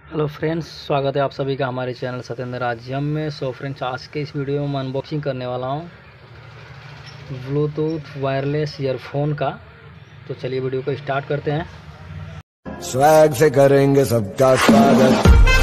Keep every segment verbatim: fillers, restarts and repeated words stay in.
Hello friends, स्वागत है आप सभी का हमारे चैनल सत्येंद्र राज्यम में। सो फ्रेंड्स, आज के इस वीडियो में मैं अनबॉक्सिंग करने वाला हूँ ब्लूटूथ वायरलेस ईयरफोन का। तो चलिए वीडियो को स्टार्ट करते हैं। स्वैग से करेंगे सबका स्वागत।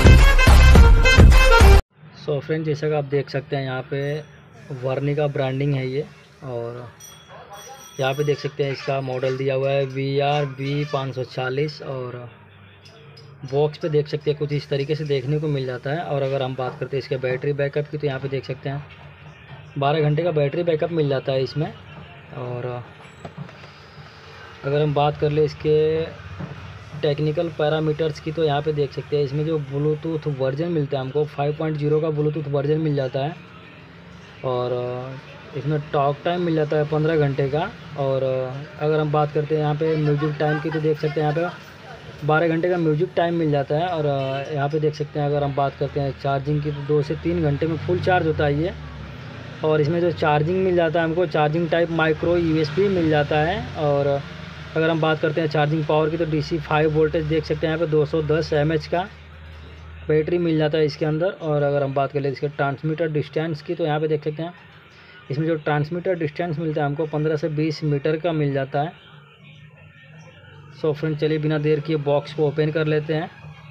सो फ्रेंड्स, जैसा कि आप देख सकते हैं यहाँ पे वर्नी का ब्रांडिंग है ये, और यहाँ पे देख सकते हैं इसका मॉडल दिया हुआ है वी आर बी पाँच सौ चालीस, और बॉक्स पे देख सकते हैं कुछ इस तरीके से देखने को मिल जाता है। और अगर हम बात करते हैं इसके बैटरी बैकअप की, तो यहाँ पे देख सकते हैं बारह घंटे का बैटरी बैकअप मिल जाता है इसमें। और अगर हम बात कर ले इसके टेक्निकल पैरामीटर्स की, तो यहाँ पे देख सकते हैं इसमें जो ब्लूटूथ वर्जन मिलता है हमको फाइव पॉइंट ज़ीरो का ब्लूटूथ वर्जन मिल जाता है। और इसमें टॉक टाइम मिल जाता है पंद्रह घंटे का। और अगर हम बात करते हैं यहाँ पे म्यूजिक टाइम की, तो देख सकते हैं यहाँ पे बारह घंटे का म्यूजिक टाइम मिल जाता है। और यहाँ पे देख सकते हैं अगर हम बात करते हैं चार्जिंग की, तो दो से तीन घंटे में फुल चार्ज होता है ये। और इसमें जो चार्जिंग मिल जाता है हमको, चार्जिंग टाइप माइक्रो यूएसबी मिल जाता है। और अगर हम बात करते हैं चार्जिंग पावर की, तो डीसी फाइव वोल्टेज देख सकते हैं यहाँ पे दो सौ दस एमएच का बैटरी मिल जाता है इसके अंदर। और अगर हम बात कर ले इसके ट्रांसमीटर डिस्टेंस की, तो यहाँ पे देख सकते हैं इसमें जो ट्रांसमीटर डिस्टेंस मिलता है हमको पंद्रह से बीस मीटर का मिल जाता है। सो फ्रेंड, चलिए बिना देर किए बॉक्स को ओपन कर लेते हैं।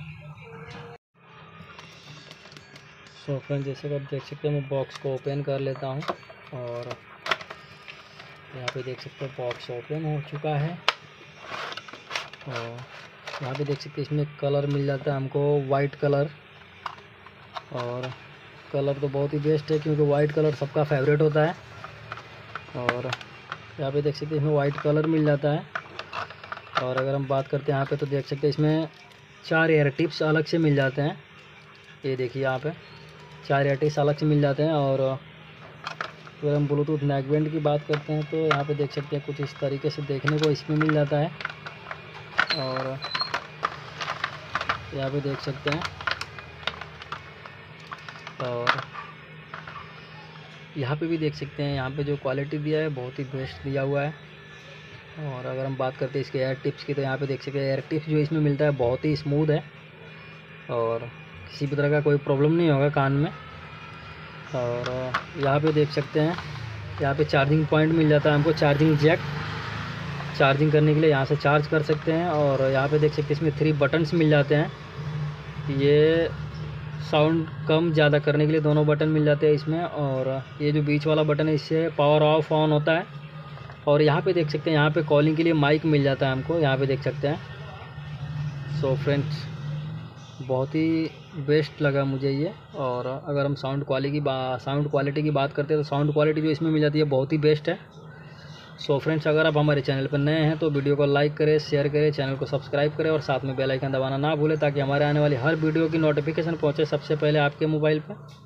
सो फ्रेंड, जैसे कि आप देख सकते हैं मैं बॉक्स को ओपन कर लेता हूं, और यहाँ पे देख सकते हैं बॉक्स ओपन हो चुका है। और यहाँ पे देख सकते हैं इसमें कलर मिल जाता है हमको वाइट कलर, और कलर तो बहुत ही बेस्ट है क्योंकि वाइट कलर सबका फेवरेट होता है। और यहाँ पे देख सकते हैं इसमें वाइट कलर मिल जाता है। और अगर हम बात करते हैं यहाँ पे, तो देख सकते हैं इसमें चार एयर टिप्स अलग से मिल जाते हैं। ये देखिए यहाँ पे चार एयर टिप्स अलग से मिल जाते हैं। और अगर हम ब्लूटूथ नेकबैंड की बात करते हैं, तो यहाँ पे देख सकते हैं कुछ इस तरीके से देखने को इसमें मिल जाता है। और यहाँ पे देख सकते हैं, और यहाँ पे भी देख सकते हैं यहाँ पे जो क्वालिटी दिया है बहुत ही बेस्ट दिया हुआ है। और अगर हम बात करते हैं इसके एयर टिप्स की, तो यहाँ पे देख सकते हैं एयर टिप्स जो इसमें मिलता है बहुत ही स्मूथ है, और किसी भी तरह का कोई प्रॉब्लम नहीं होगा कान में। और यहाँ पे देख सकते हैं यहाँ पे चार्जिंग पॉइंट मिल जाता है हमको, चार्जिंग जैक, चार्जिंग करने के लिए यहाँ से चार्ज कर सकते हैं। और यहाँ पे देख सकते हैं इसमें थ्री बटन्स मिल जाते हैं, ये साउंड कम ज़्यादा करने के लिए दोनों बटन मिल जाते हैं इसमें। और ये जो बीच वाला बटन है इससे पावर ऑफ ऑन होता है। और यहाँ पे देख सकते हैं यहाँ पे कॉलिंग के लिए माइक मिल जाता है हमको, यहाँ पे देख सकते हैं। सो फ्रेंड्स, बहुत ही बेस्ट लगा मुझे ये। और अगर हम साउंड क्वालिटी की बा साउंड क्वालिटी की बात करते हैं, तो साउंड क्वालिटी जो इसमें मिल जाती है बहुत ही बेस्ट है। सो फ्रेंड्स, अगर आप हमारे चैनल पर नए हैं तो वीडियो को लाइक करें, शेयर करें, चैनल को सब्सक्राइब करें, और साथ में बेल आइकन दबाना ना भूलें, ताकि हमारे आने वाली हर वीडियो की नोटिफिकेशन पहुँचे सबसे पहले आपके मोबाइल पर।